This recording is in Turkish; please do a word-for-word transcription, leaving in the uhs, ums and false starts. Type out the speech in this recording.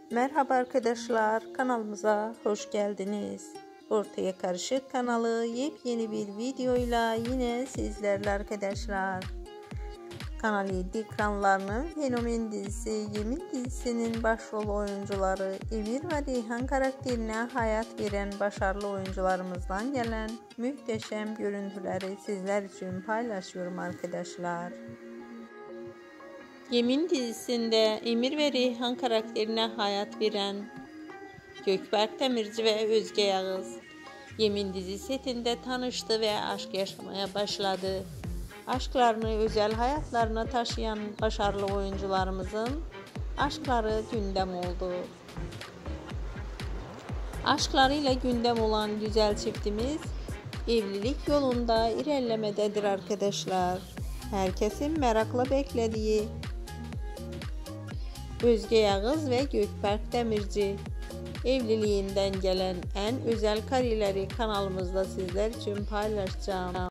Merhaba arkadaşlar, kanalımıza hoş geldiniz. Ortaya Karışık kanalı yepyeni bir videoyla yine sizlerle arkadaşlar. Kanal yedi ekranlarının fenomen dizisi Yemin dizisinin başrol oyuncuları Emir ve Reyhan karakterine hayat veren başarılı oyuncularımızdan gelen muhteşem görüntüleri sizler için paylaşıyorum arkadaşlar. Yemin dizisinde Emir ve Reyhan karakterine hayat veren Gökberk Demirci ve Özge Yağız, Yemin dizi setinde tanıştı ve aşk yaşamaya başladı. Aşklarını özel hayatlarına taşıyan başarılı oyuncularımızın aşkları gündem oldu. Aşklarıyla gündem olan güzel çiftimiz evlilik yolunda ilerlemededir arkadaşlar. Herkesin merakla beklediği Özge Yağız ve Gökberk Demirci evliliğinden gelen en özel kareleri kanalımızda sizler için paylaşacağım.